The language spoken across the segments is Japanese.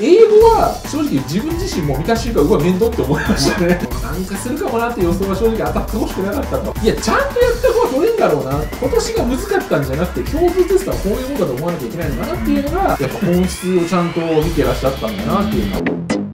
英語は正直自分自身も見た瞬間、うわ、面倒って思いましたね。なんかするかもなって予想は正直当たってほしくなかったと。いや、ちゃんとやった子は取れるんだろうな。今年が難かったんじゃなくて、共通テストはこういうものだと思わなきゃいけないのかなっていうのが、やっぱ本質をちゃんと見てらっしゃったんだなっていうのは。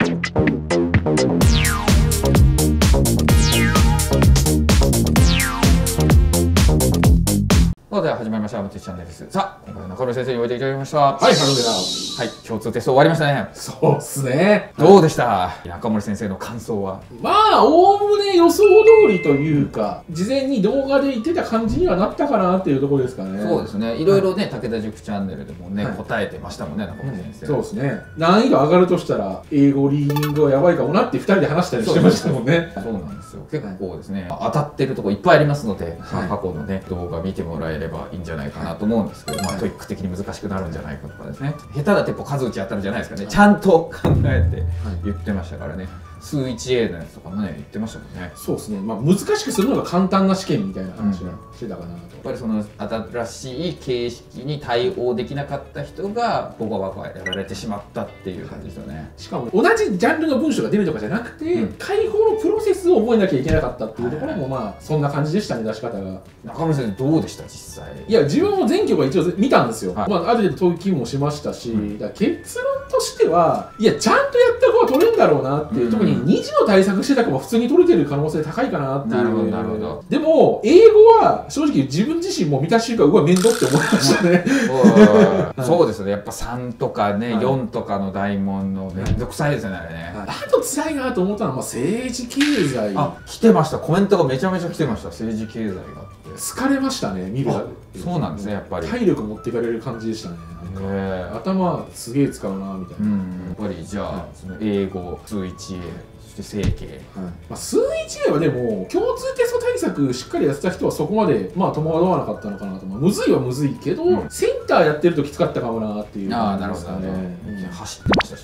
では始まりました。アムティチャンネルです。さあ、今回は中村先生においでいただきました。 はい、ハローではい、共通テスト終わりましたね。 そうっすね。 どうでした、中森先生の感想は。 まあ、おおむね予想通りというか、事前に動画で言ってた感じにはなったかなっていうところですかね。 そうですね。いろいろね、武田塾チャンネルでもね、答えてましたもんね、中森先生。 そうですね。難易度上がるとしたら、英語リーディングはやばいかもなって2人で話したりしてましたもんね。 そうなんですよ。結構ですね、当たってるとこいっぱいありますので、過去のね、動画見てもらえればいいんじゃないかなと思うんですけど、トイック的に難しくなるんじゃないかとかですね。下手だって数打ち当たるじゃないですかね。ちゃんと考えて言ってましたからね。数 1A のやつとかもね、言ってましたもんね。 そうですね。まあ、難しくするのが簡単な試験みたいな話はしてたかなと。 やっぱりその新しい形式に対応できなかった人がボコボコやられてしまったっていう感じですよね。 しかも同じジャンルの文章が出るとかじゃなくて、解放のプロセスを覚えなきゃいけなかったっていうところもまあそんな感じでしたね、出し方が。 中村先生どうでした実際。 いや、自分も全曲は一応見たんですよ。まあある程度解きもしましたし、だから結論としてはいや、ちゃんとやった子は取れるんだろうなっていう、特に2次の対策してた子も普通に取れてる可能性高いかなっていう。 なるほどなるほど。 でも英語は正直自分自身も見た瞬間、うわ、面倒って思いましたね。 そうですね。やっぱ3とかね、4とかの大問のめんどくさいですよね、あれね。 あと辛いなと思ったのは、まあ、政治経済。 あ、来てました。コメントがめちゃめちゃ来てました。政治経済がって。 疲れましたね、見る。 そうなんですね、やっぱり。 体力持っていかれる感じでしたね。頭すげえ使うなみたいな。 やっぱりじゃあ、その英語、数 1A、そして整形。 まあ、数 1A はでも、共通テスト対策しっかりやってた人はそこまで、まあ、戸惑わなかったのかなと。むずいはむずいけど、センターやってるときつかったかもなっていう感じですかね。 走ってましたし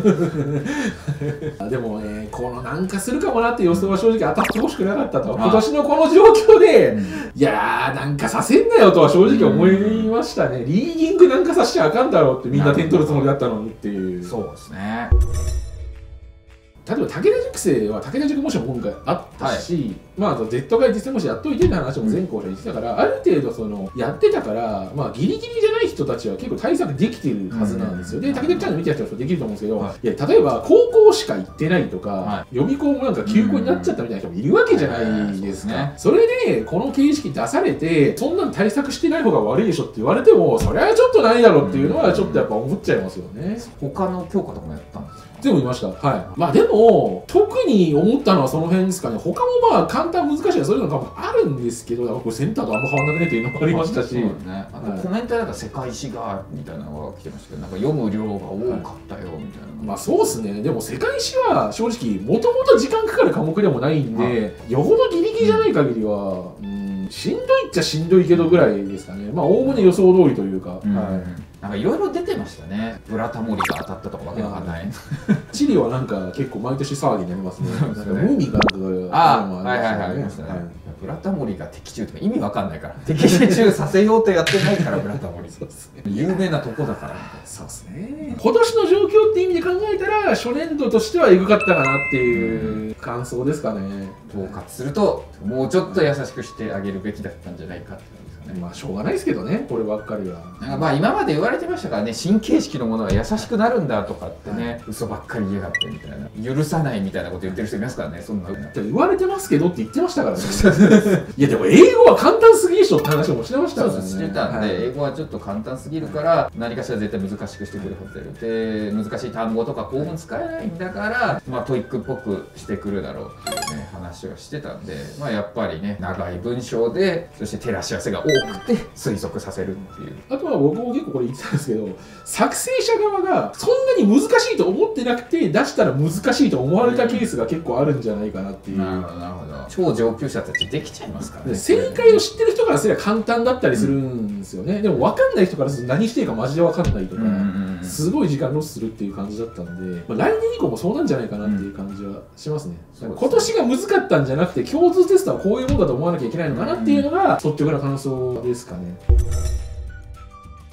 ね。 でもね、このなんかするかもなって予想は正直当たってほしくなかったと。今年のこの状況で、いやー、なんかさせんなよとは正直思いましたね。リーディングなんかさしちゃあかんだろうって、みんな点取るつもりだったのにっていう。 そうですね。 例えば武田塾生は武田塾模試も今回あったし、まあ Z 会実践模試やっといてって話も全校者言ってたから、ある程度そのやってたから、まあギリギリじゃない人たちは結構対策できてるはずなんですよ。で、武田チャンネル見てた人はできると思うんですけど、いや、例えば高校しか行ってないとか、予備校もなんか休校になっちゃったみたいな人もいるわけじゃないですか。それでこの形式出されて、そんなの対策してない方が悪いでしょって言われても、それはちょっとないだろうっていうのはちょっとやっぱ思っちゃいますよね。 他の教科とかもやったんですか？ 全部見ました。はい。まあでも、特に思ったのはその辺ですかね。他もまあ簡単難しいはそういうのがあるんですけど、これセンターとあんま変わんなくねっていうのもありましたし。 あとコメントだと世界史がみたいなのが来てましたけど、なんか読む量が多かったよみたいな。 まあそうですね。でも世界史は正直、もともと時間かかる科目でもないんで、よほどギリギリじゃない限りは、しんどいっちゃしんどいけどぐらいですかね。まあおおむね予想通りというか。なんかいろいろ出てましたね。ブラタモリが当たったとかわけわかんない。 チリはなんか結構毎年騒ぎになりますね。なんかムーミンがなんかありましたね。ブラタモリが的中とか意味わかんないから。的中させようとやってないからブラタモリ。有名なとこだから。 そうですね。今年の状況って意味で考えたら初年度としてはエグかったかなっていう感想ですかね。 統括するともうちょっと優しくしてあげるべきだったんじゃないかって感じですかね。 まあしょうがないですけどね、こればっかりは。 なんかまあ今まで言われてましたからね、新形式のものは優しくなるんだとかってね、嘘ばっかり言いやがってみたいな、許さないみたいなこと言ってる人いますからね。そんな言われてますけどって言ってましたからね。いやでも英語は簡単すぎでしょって話もしてましたからね。 そうしてたんで、英語はちょっと簡単すぎるから何かしら絶対難しくしてくるはずで、難しい単語とか構文使えないんだから、まあトイックっぽくしてくるだろうっていうね話をしてたんで、まあやっぱりね、長い文章でそして照らし合わせが多くて推測させるっていう。 あとは僕も結構これ言ってたんですけど、作成者側がそんなに難しいと思ってなくて出したら難しいと思われたケースが結構あるんじゃないかなっていう。 なるほどなるほど。超上級者たちできちゃいますからね。 正解を知ってる人からすれば簡単だったりするんですよね。でも分かんない人からすると何していいかマジで分かんないとか、すごい時間ロスするっていう感じだったんで、まあ、来年以降もそうなんじゃないかなっていう感じはしますね。今年が難かったんじゃなくて共通テストはこういうものだと思わなきゃいけないのかなっていうのが率直な感想ですかね。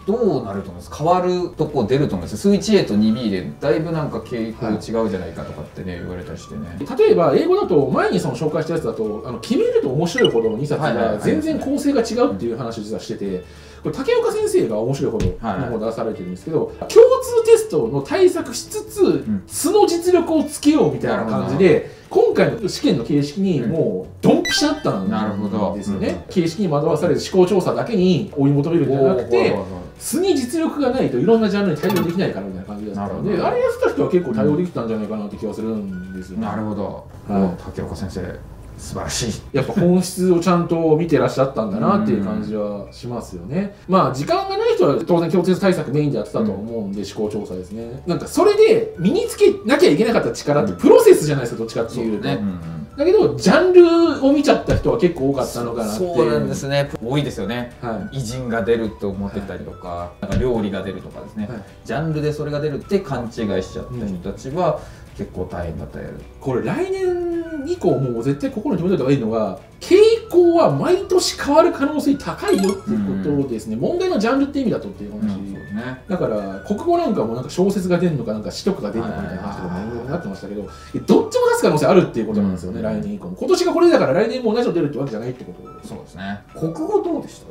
どうなると思います？変わるとこ出ると思います？数 1A と 2B でだいぶなんか傾向違うじゃないかとかってね、言われたりしてね。 例えば英語だと前にその紹介したやつだと決めると面白いほどの2冊が全然構成が違うっていう話を実はしてて、これ竹岡先生が面白いほどの方出されてるんですけど、共通テストの対策しつつ素の実力をつけようみたいな感じで、今回の試験の形式にもうドンピシャだったんですよね。形式に惑わされず思考調査だけに追い求めるんじゃなくて、素に実力がないといろんなジャンルに対応できないからみたいな感じだったので、あれやってた人は結構対応できたんじゃないかなって気がするんですよね。 なるほど、竹岡先生素晴らしい。やっぱ本質をちゃんと見てらっしゃったんだなっていう感じはしますよね。まあ時間がない人は当然共通対策メインでやってたと思うんで、思考調査ですね。なんかそれで身につけなきゃいけなかった力ってプロセスじゃないですか、どっちかっていうと。だけどジャンルを見ちゃった人は結構多かったのかなって。 そうなんですね、多いですよね。偉人が出ると思ってたりとか、なんか料理が出るとかですね、ジャンルでそれが出るって勘違いしちゃった人たちは結構大変だったやる。 これ来年以降もう絶対心に決めといた方がいいのが、傾向は毎年変わる可能性高いよっていうことですね。問題のジャンルって意味だとっていう話、だから国語なんかもなんか小説が出るのかなんか詩とかが出るのかみたいな話とかもいろいろなってましたけど、どっちも出す可能性あるっていうことなんですよね、来年以降も。今年がこれだから来年も同じの出るってわけじゃないってこと。 そうですね。国語どうでした？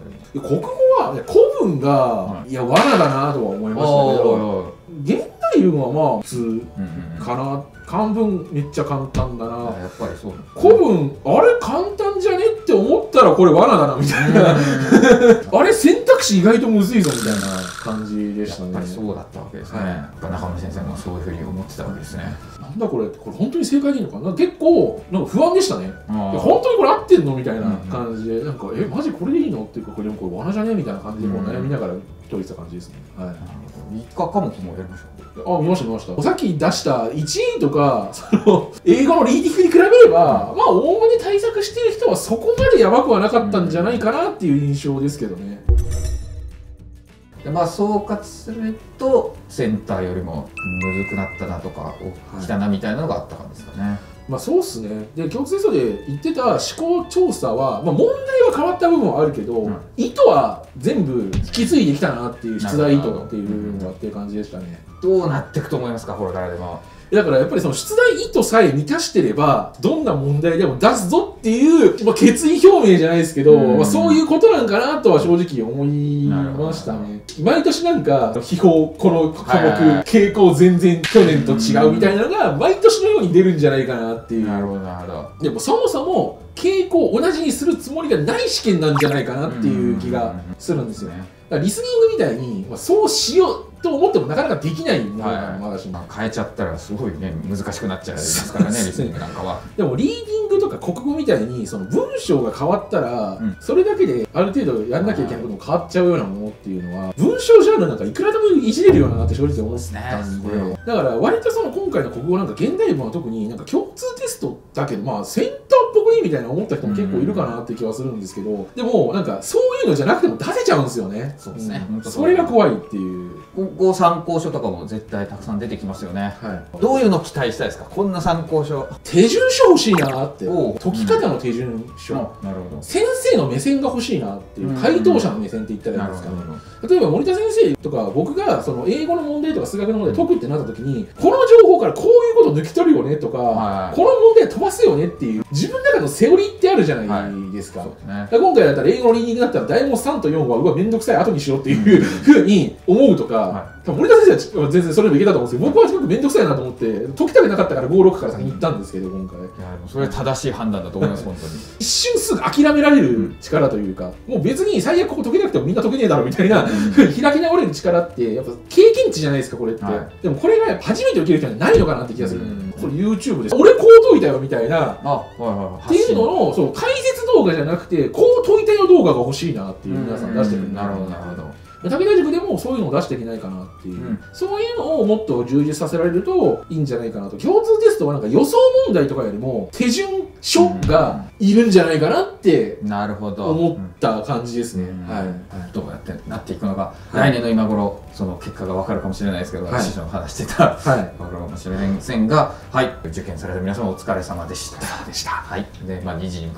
国語は古文がいや罠だなとは思いましたけど、現代文はまあ普通かな。漢文めっちゃ簡単だな。 やっぱりそう。 古文あれ簡単じゃねって思ったらこれ罠だなみたいなあれ選択肢意外とむずいぞみたいな感じでしたね。 やっぱりそうだったわけですね。中村先生もそういうふうに思ってたわけですね。 なんだこれ本当に正解でいいのかな、結構なんか不安でしたね。本当にこれ合ってんのみたいな感じで、なんかマジこれでいいのっていうか、これでもこれ罠じゃねみたいな感じでこう悩みながら解いてた感じですね。 一科科目もやりました。 見ましたさっき出した1位とか英語のリーディングに比べれば、まあおおむね対策してる人はそこまでやばくはなかったんじゃないかなっていう印象ですけどね。 まあ総括するとセンターよりもむずくなったなとか起きたなみたいなのがあった感じですかね。 まあそうっすね。で共通テストで言ってた思考調査は、まあ、問題は変わった部分はあるけど、意図は全部引き継いできたなっていう、出題意図っていうのがっていう感じでしたね。 どうなっていくと思いますか、これからでも。 だからやっぱりその出題意図さえ満たしてればどんな問題でも出すぞっていう、まあ、決意表明じゃないですけど、まあ、そういうことなんかなとは正直思いましたね。毎年なんか秘宝この科目傾向全然去年と違うみたいなのが毎年のように出るんじゃないかなっていう。 なるほどなるほど。 でもそもそも傾向を同じにするつもりがない試験なんじゃないかなっていう気がするんですよ。だからリスニングみたいに、まあ、そうしようと思ってもなかなかできないものがまだし、 変えちゃったらすごいね難しくなっちゃいますからねリスニングなんかは。 でもリーディングとか国語みたいにその文章が変わったら、それだけである程度やんなきゃいけないことも変わっちゃうようなものっていうのは文章ジャンルなんかいくらでもいじれるようななって正直思ったんで、だから割とその今回の国語なんか現代文は特になんか共通テストだけどまあセンターっぽくいいみたいな思った人も結構いるかなって気はするんですけど、でもなんかそういうのじゃなくても出せちゃうんですよね。そうですね。それが怖いっていう。 国語参考書とかも絶対たくさん出てきますよね。どういうの期待したいですか、こんな参考書。 手順書欲しいなって。解き方の手順書。 なるほど。 先生の目線が欲しいなっていう、回答者の目線って言ったらいいんですかね。例えば森田先生とか僕がその英語の問題とか数学の問題解くってなった時に、この情報からこういうこと抜き取るよねとか、この問題飛ばすよねっていう自分の中のセオリーってあるじゃないですか。今回だったら英語のリーディングだったら題目3と4はうわめんどくさい後にしようっていうふうに思うとか、森田先生は全然それでもいけたと思うんですけど、僕はすごくめんどくさいなと思って解きたくなかったから5、6から先に行ったんですけど、今回。 それは正しい判断だと思います本当に。 一瞬すぐ諦められる力というか、もう別に最悪ここ解けなくてもみんな解けねえだろみたいなふうに開き直れる力ってやっぱ経験値じゃないですかこれって。でもこれがやっぱ初めて受ける人にはないのかなって気がする。これ YouTube で俺こう解いたよみたいなっていうののそう解説動画じゃなくてこう解いたよ動画が欲しいなっていう皆さん出してるんで。 なるほどなるほど。 竹田塾でもそういうのを出していけないかなっていう、そういうのをもっと充実させられるといいんじゃないかなと。共通テストはなんか予想問題とかよりも手順書がいるんじゃないかなって思った感じですね。 どうやってなっていくのか、来年の今頃その結果が分かるかもしれないですけど、師匠の話してた分かるかもしれませんが、受験された皆様お疲れ様でした。はい。で2時に向かって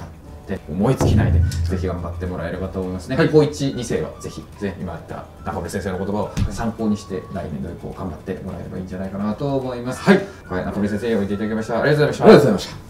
って思いつきないでぜひ頑張ってもらえればと思いますね。 はい、 高1、2世はぜひ今言った中森先生の言葉を参考にして来年度以降頑張ってもらえればいいんじゃないかなと思います。 はい、 中森先生おいていただきました。ありがとうございました。 ありがとうございました。